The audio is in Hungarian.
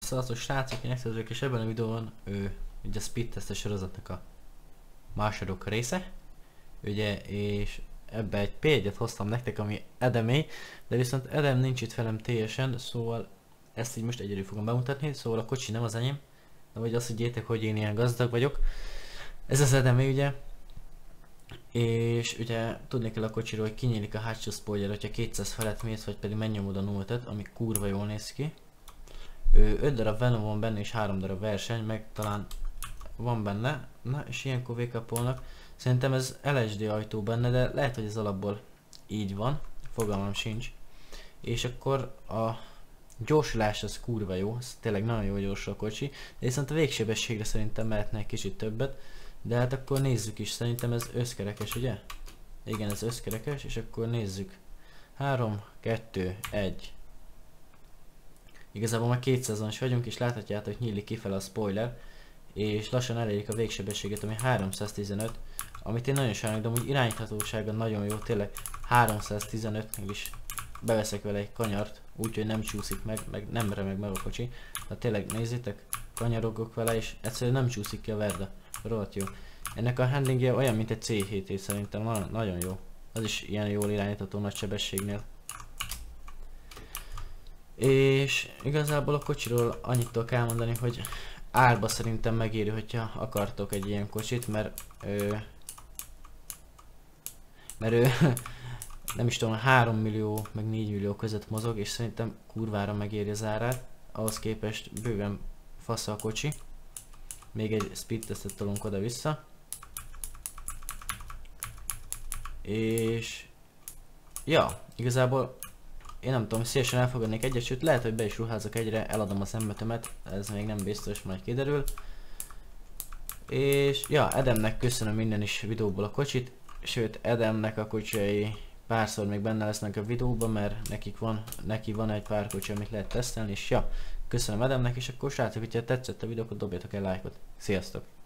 Szóval srácok, én megszerzők, és ebben a videóban ugye a speed test sorozatnak a második része, ugye, és ebbe egy példát hoztam nektek, ami Edemé, de viszont Edem nincs itt velem teljesen, szóval ezt így most egyedül fogom bemutatni, szóval a kocsi nem az enyém, de vagy azt higgyétek, hogy én ilyen gazdag vagyok. Ez az Edemé ugye, és ugye tudni kell a kocsiról, hogy kinyílik a hátsó spoiler, hogyha 200 felett mész, vagy pedig megnyomod a 0-et, ami kurva jól néz ki. 5 darab Venom van benne és 3 darab verseny, meg talán van benne, na és ilyenkor vékapolnak. Szerintem ez LSD ajtó benne, de lehet, hogy ez alapból így van, fogalmam sincs. És akkor a gyorsulás az kurva jó, ez tényleg nagyon jó gyorsul a kocsi, de viszont a végsebességre szerintem mehetne egy kicsit többet. De hát akkor nézzük is, szerintem ez összkerekes, ugye? Igen, ez összkerekes, és akkor nézzük. 3, 2, 1. Igazából már 200-on is vagyunk, és láthatjátok, hogy nyílik kifele a spoiler, és lassan elérik a végsebességet, ami 315, amit én nagyon sajnálok, de amúgy irányíthatósága nagyon jó, tényleg 315-nél is beveszek vele egy kanyart, úgyhogy nem csúszik meg nem remeg meg a kocsi. De tényleg nézzétek, kanyarogok vele, és egyszerűen nem csúszik ki a verda. Rohadt jó. Ennek a handlingje olyan, mint egy C7 szerintem, nagyon jó. Az is ilyen jól irányítható nagy sebességnél. És igazából a kocsiról annyit tudok elmondani, hogy árba szerintem megéri, hogyha akartok egy ilyen kocsit, mert nem is tudom, 3 millió meg 4 millió között mozog, és szerintem kurvára megéri az árát. Ahhoz képest bőven fasz a kocsi. Még egy speed testet tolunk oda-vissza. És ja, igazából én nem tudom, szívesen elfogadnék egyet, sőt lehet, hogy be is ruházok egyre, eladom a szemmetemet, ez még nem biztos, majd kiderül. És ja, Edemnek köszönöm minden is videóból a kocsit, sőt Edemnek a kocsijai párszor még benne lesznek a videóban, mert neki van egy pár kocsi, amit lehet tesztelni, és ja, köszönöm Edemnek, és akkor srácok, hogyha tetszett a videó, akkor dobjatok egy lájkot. Sziasztok!